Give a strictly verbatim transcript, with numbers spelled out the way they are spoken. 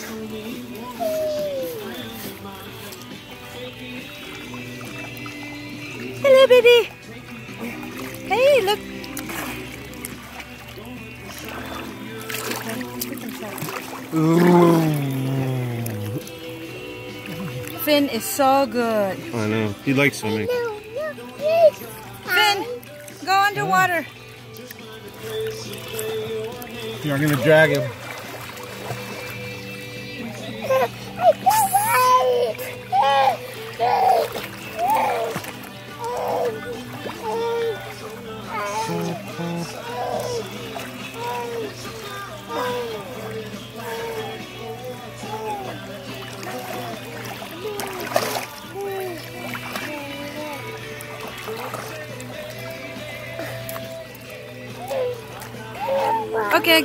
Hello, baby. Hey, look. Finn is so good. I know. He likes swimming. Finn, go underwater. You're gonna drag him. Okay.